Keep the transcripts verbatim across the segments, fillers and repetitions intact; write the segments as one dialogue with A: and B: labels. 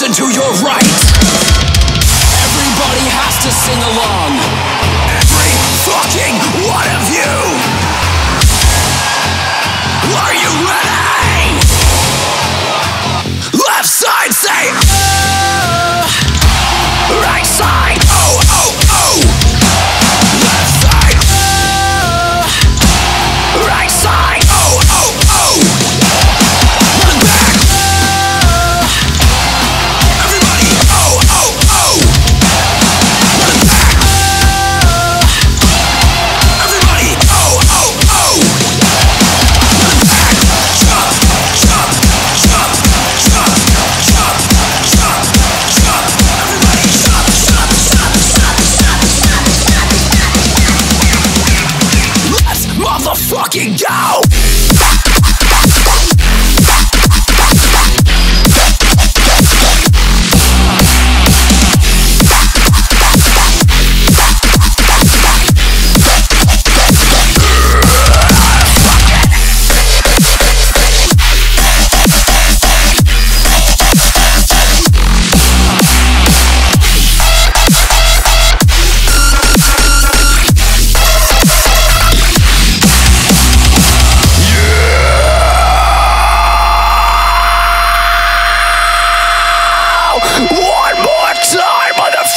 A: listen to your right. Everybody has to sing along. Every fucking one of you. Are you ready? Left side say oh. Right side oh oh oh. Left side oh. Right side oh oh oh. Run back oh. Everybody oh oh oh. Run back oh. Everybody oh oh oh. Run back. Jump, jump, jump, jump, jump, jump, jump. Everybody jump, jump, jump, jump, jump, jump. Let's motherfucking go! One more time,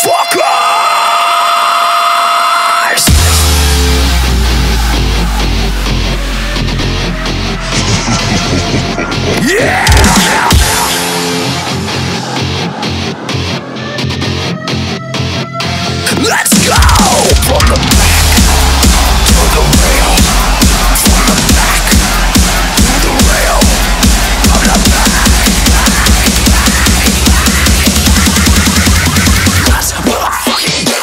A: motherfuckers! Yeah! Let's go! From the back to the rail. From the back to the rail. From the back. Let's motherfucking go!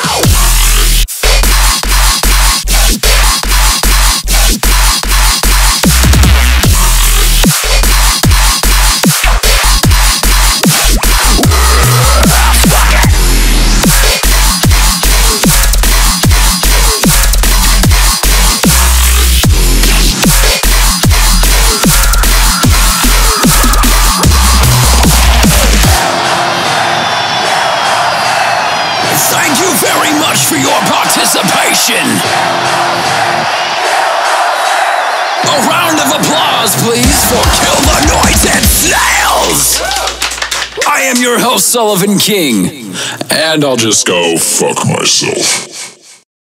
A: Thank you very much for your participation. A round of applause, please, for Kill the Noise and Snails. I am your host, Sullivan King.
B: And I'll just go fuck myself.